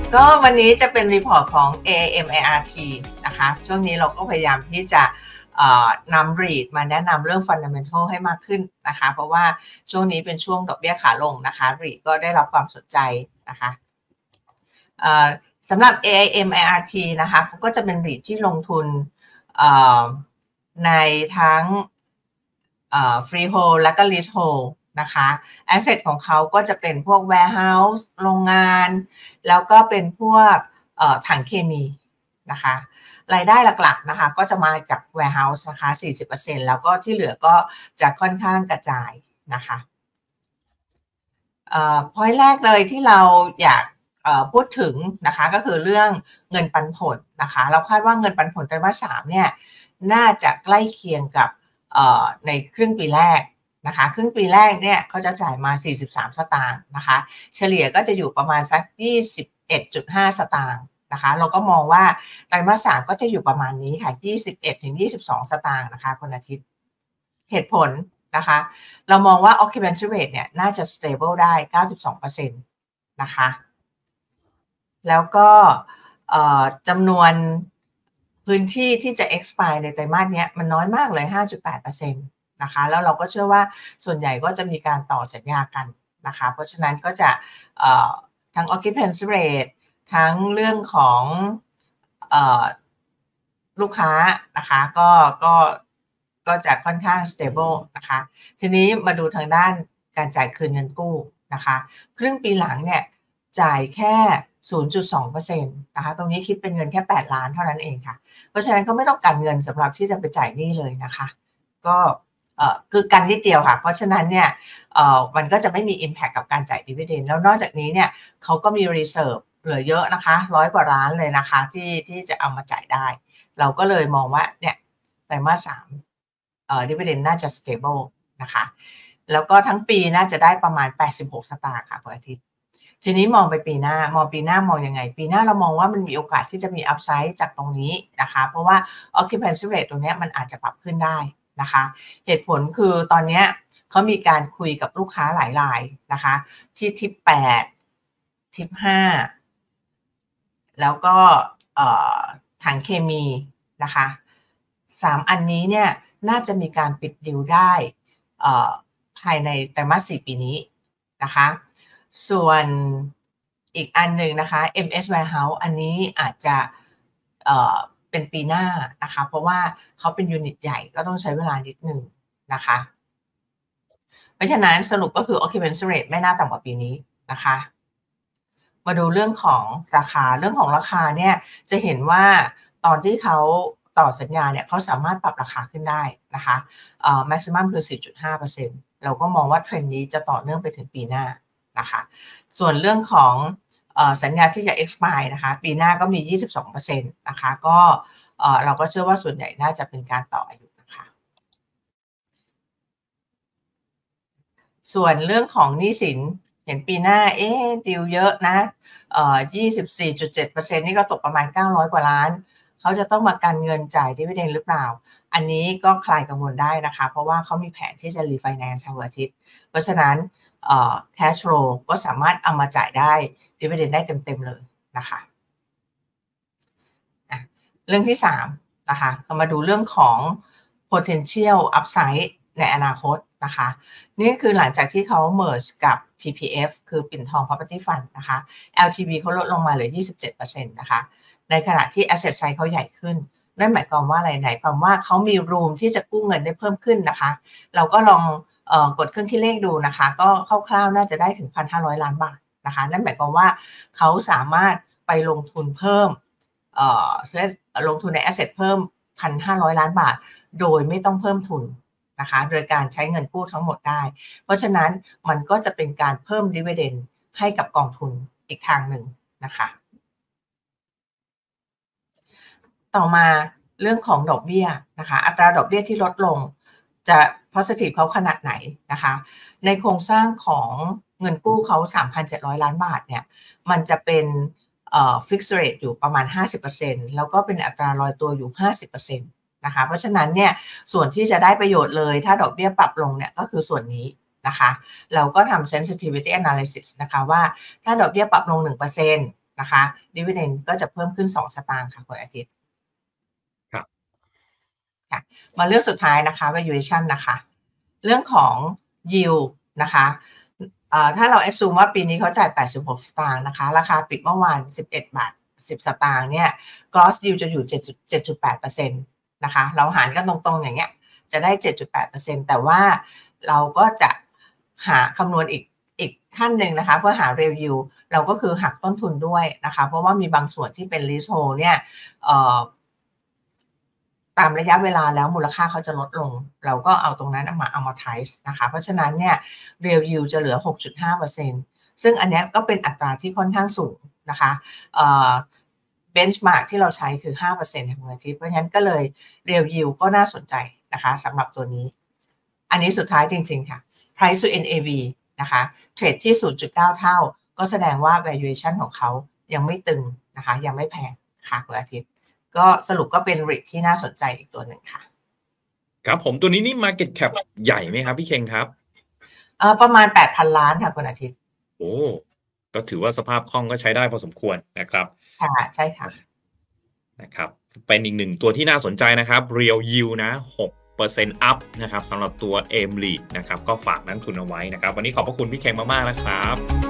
ก็วันนี้จะเป็นรีพอร์ตของ AIMIRT นะคะช่วงนี้เราก็พยายามที่จะนำ REIT มาแนะนำเรื่อง Fundamental ให้มากขึ้นนะคะเพราะว่าช่วงนี้เป็นช่วงดอกเบี้ยขาลงนะคะ REIT ก็ได้รับความสนใจนะคะสำหรับ AIMIRT นะคะเขาก็จะเป็น REIT ที่ลงทุนในทั้งfreehold และก็ leasehold นะคะ asset ของเขาก็จะเป็นพวก warehouse โรงงานแล้วก็เป็นพวกถังเคมีนะคะรายได้หลักๆนะคะก็จะมาจาก warehouse นะคะ 40% แล้วก็ที่เหลือก็จะค่อนข้างกระจายนะคะpoint แรกเลยที่เราอยากพูดถึงนะคะก็คือเรื่องเงินปันผลนะคะเราคาดว่าเงินปันผลไตรมาส 3เนี่ยน่าจะใกล้เคียงกับในครึ่งปีแรกนะคะครึ่งปีแรกเนี่ยเขาจะจ่ายมา43สตางค์นะคะเฉลี่ยก็จะอยู่ประมาณสัก21.5 สตางค์นะคะเราก็มองว่าไตรมาส 3ก็จะอยู่ประมาณนี้ค่ะ21-22 สตางค์นะคะคุณอาทิตย์เหตุผลนะคะเรามองว่า occupancy rate เนี่ยน่าจะ stable ได้ 92% นะคะแล้วก็จำนวนพื้นที่ที่จะ expire ในไตรมาสนี้มันน้อยมากเลย 5.8% นะคะแล้วเราก็เชื่อว่าส่วนใหญ่ก็จะมีการต่อสัญญากันนะคะเพราะฉะนั้นก็จะทั้ง occupancy rate ทั้งเรื่องของลูกค้านะคะก็จะค่อนข้าง stable นะคะทีนี้มาดูทางด้านการจ่ายคืนเงินกู้นะคะครึ่งปีหลังเนี่ยจ่ายแค่ 0.2% นะคะตรงนี้คิดเป็นเงินแค่8ล้านเท่านั้นเองค่ะเพราะฉะนั้นก็ไม่ต้องการเงินสำหรับที่จะไปจ่ายหนี้เลยนะคะก็คือกันนิดเดียวค่ะเพราะฉะนั้นเนี่ยมันก็จะไม่มี impact กับการจ่าย dividend แล้วนอกจากนี้เนี่ยเขาก็มี reserve เหลือเยอะนะคะ100 กว่าล้านเลยนะคะที่จะเอามาจ่ายได้เราก็เลยมองว่าเนี่ยไตรมาส 3 dividend น่าจะ stable นะคะแล้วก็ทั้งปีน่าจะได้ประมาณ86 สตางค์ค่ะคุณอาทิตย์ทีนี้มองไปปีหน้ามองยังไงปีหน้าเรามองว่ามันมีโอกาสที่จะมี upside จากตรงนี้นะคะเพราะว่า occupancy rate ตรงนี้มันอาจจะปรับขึ้นได้นะคะเหตุผลคือตอนนี้เขามีการคุยกับลูกค้าหลายรายนะคะที่ทิป8ทิป5แล้วก็ถังเคมีนะคะ3อันนี้เนี่ยน่าจะมีการปิดดีลได้ภายในไตรมาส 4 ปีนี้นะคะส่วนอีกอันหนึ่งนะคะ MS Warehouse อันนี้อาจจะเป็นปีหน้านะคะเพราะว่าเขาเป็นยูนิตใหญ่ก็ต้องใช้เวลานิดหนึ่งนะคะเพราะฉะนั้นสรุปก็คือ occupancy rate ไม่น่าต่ำกว่าปีนี้นะคะมาดูเรื่องของราคาเนี่ยจะเห็นว่าตอนที่เขาต่อสัญญาเนี่ยเขาสามารถปรับราคาขึ้นได้นะคะmaximum คือ 4.5% เราก็มองว่าเทรนด์นี้จะต่อเนื่องไปถึงปีหน้านะคะส่วนเรื่องของสัญญาที่จะ expire นะคะปีหน้าก็มี 22% นะคะก็เราก็เชื่อว่าส่วนใหญ่น่าจะเป็นการต่ออายุนะคะส่วนเรื่องของหนี้สินเห็นปีหน้าดีลเยอะนะ24.7% นี่ก็ตกประมาณ900 กว่าล้านเขาจะต้องมากันเงินจ่ายดิวิเดนด์หรือเปล่าอันนี้ก็คลายกังวลได้นะคะเพราะว่าเขามีแผนที่จะ refinance ทางวันอาทิตย์เพราะฉะนั้นcash flow ก็สามารถเอามาจ่ายได้ dividend ได้เต็มๆเลยนะคะเรื่องที่3นะคะเรามาดูเรื่องของ potential upside ในอนาคตนะคะนี่คือหลังจากที่เขา merge กับ PPF คือปิ่นทอง Property Fund นะคะ LTV เขาลดลงมาเหลือ 27% นะคะในขณะที่ asset size เขาใหญ่ขึ้นนั่นหมายความว่าอะไรหมายความว่าเขามี room ที่จะกู้เงินได้เพิ่มขึ้นนะคะเราก็ลองกดเครื่องคิดเลขดูนะคะก็คร่าวๆน่าจะได้ถึง 1,500 ล้านบาทนะคะนั่นหมายความว่าเขาสามารถไปลงทุนเพิ่มลงทุนใน asset เพิ่ม 1,500 ล้านบาทโดยไม่ต้องเพิ่มทุนนะคะโดยการใช้เงินกู้ทั้งหมดได้เพราะฉะนั้นมันก็จะเป็นการเพิ่ม dividend ให้กับกองทุนอีกทางหนึ่งนะคะต่อมาเรื่องของดอกเบี้ยนะคะอัตราดอกเบี้ยที่ลดลงจะ positive เขาขนาดไหนนะคะในโครงสร้างของเงินกู้เขา 3,700 ล้านบาทเนี่ยมันจะเป็นfixed rate อยู่ประมาณ 50% แล้วก็เป็นอัตราลอยตัวอยู่ 50% นะคะเพราะฉะนั้นเนี่ยส่วนที่จะได้ประโยชน์เลยถ้าดอกเบี้ยปรับลงเนี่ยก็คือส่วนนี้นะคะเราก็ทำ sensitivity analysis นะคะว่าถ้าดอกเบี้ยปรับลง 1% นะคะ Dividend ก็จะเพิ่มขึ้น2สตางค์ค่ะคุณอาทิตย์ครับค่ะมาเรื่องสุดท้ายนะคะ valuation นะคะเรื่องของ yield นะคะถ้าเรา assume ว่าปีนี้เขาจ่าย86สตางค์นะคะราคาปิดเมื่อวาน11บาท10สตางค์เนี่ย gross yield จะอยู่7.8%นะคะเราหารกันตรงๆอย่างเงี้ยจะได้ 7.8% แต่ว่าเราก็จะหาคำนวณอีกขั้นหนึ่งนะคะเพื่อหา real yield เราก็คือหักต้นทุนด้วยนะคะเพราะว่ามีบางส่วนที่เป็น leasehold เนี่ยตามระยะเวลาแล้วมูลค่าเขาจะลดลงเราก็เอาตรงนั้นมา amortize นะคะเพราะฉะนั้นเนี่ย real yield จะเหลือ 6.5% ซึ่งอันนี้ก็เป็นอัตราที่ค่อนข้างสูงนะคะbenchmark ที่เราใช้คือ 5% ของอาทิตย์เพราะฉะนั้นก็เลย real yield ก็น่าสนใจนะคะสำหรับตัวนี้อันนี้สุดท้ายจริงๆค่ะ price to NAV นะคะเทรดที่ 0.9 เท่าก็แสดงว่า valuation ของเขายังไม่ตึงนะคะยังไม่แพงค่ะคุณอาทิตย์ก็สรุปก็เป็น REIT ที่น่าสนใจอีกตัวหนึ่งค่ะครับผมตัวนี้นี่ market cap ใหญ่ไหมครับพี่เคงครับประมาณ 8,000 ล้านค่ะคุณอาทิตย์โอ้ก็ถือว่าสภาพคล่องก็ใช้ได้พอสมควรนะครับค่ะใช่ค่ะนะครับเป็นอีกหนึ่งตัวที่น่าสนใจนะครับ Real Yield นะ6% up นะครับสำหรับตัว AIM REIT นะครับก็ฝากนักทุนเอาไว้นะครับวันนี้ขอบพระคุณพี่เคงมากๆนะครับ